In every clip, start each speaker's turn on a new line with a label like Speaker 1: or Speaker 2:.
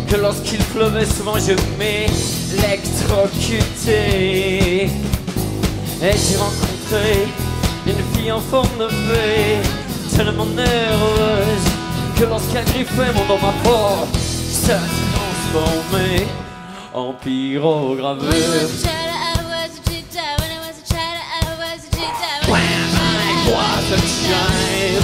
Speaker 1: que lorsqu'il pleuvait souvent je m'électrocutais. Et j'ai rencontré une fille en forme de fée, tellement nerveuse que lorsqu'elle griffait mon dans ma peau, ça s'est transformé en pyrogravure. I was a child,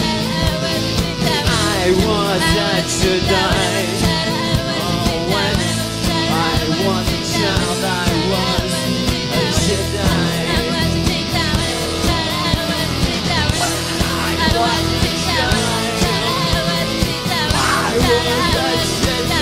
Speaker 1: I was a Jedi. Oh, when I was a child, I was a Jedi. I was a child, I was a Jedi.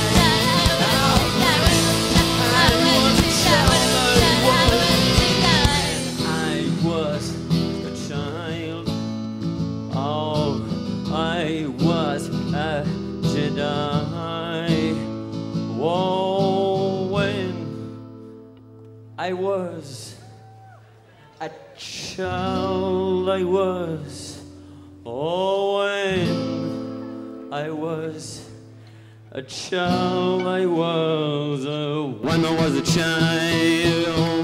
Speaker 1: Whoa, when I was a child, I was. Oh, when I was a child, I was. When I was a child.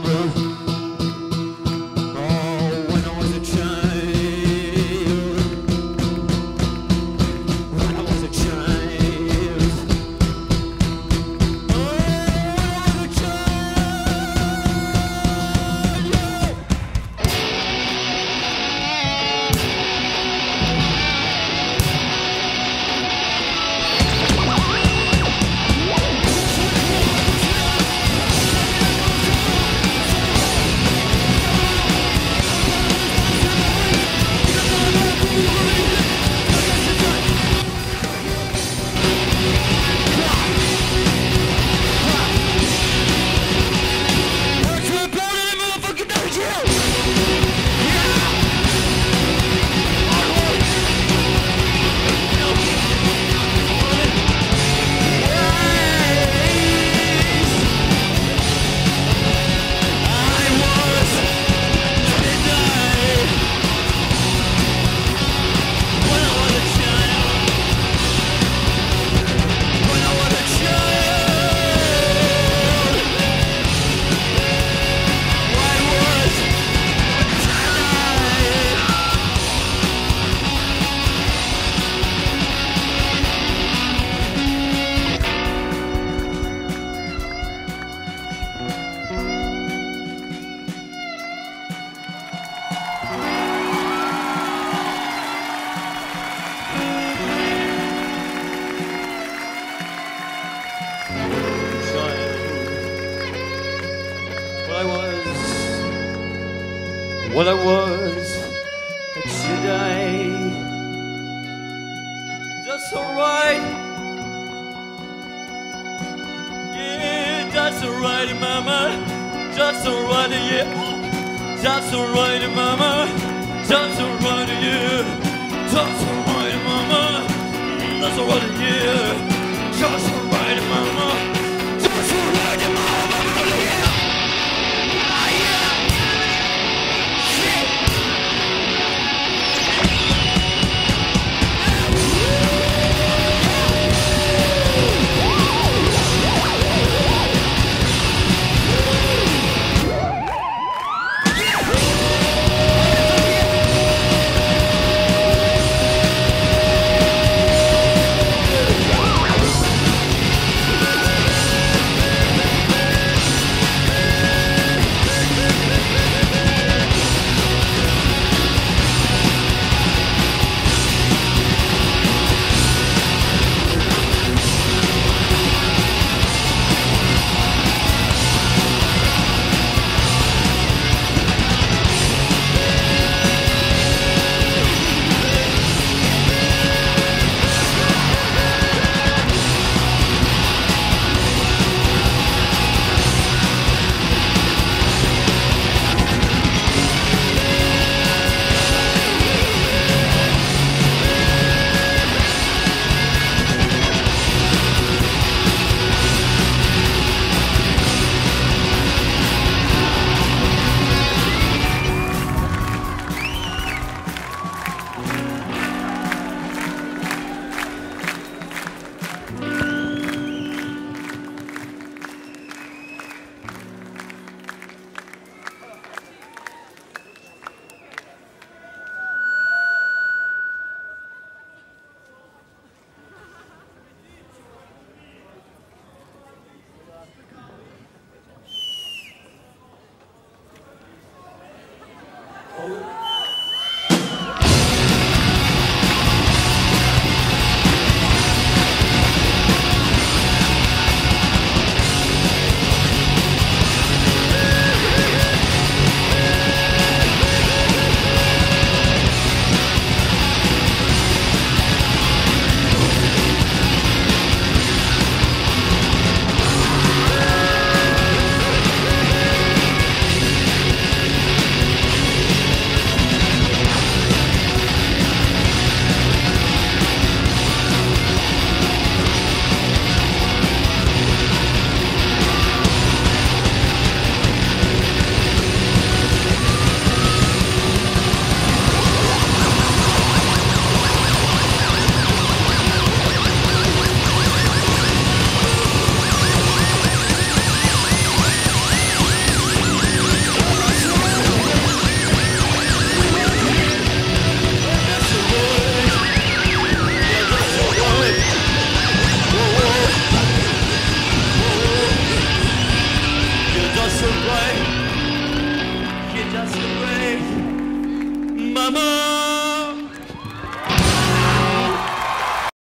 Speaker 1: Well, I was a Jedi. That's alright. Yeah, that's alright, mama. That's alright, yeah. That's alright, mama. That's alright, yeah. That's alright, mama. That's alright, yeah. That's alright, mama. That's alright, mama. Yeah. Mama.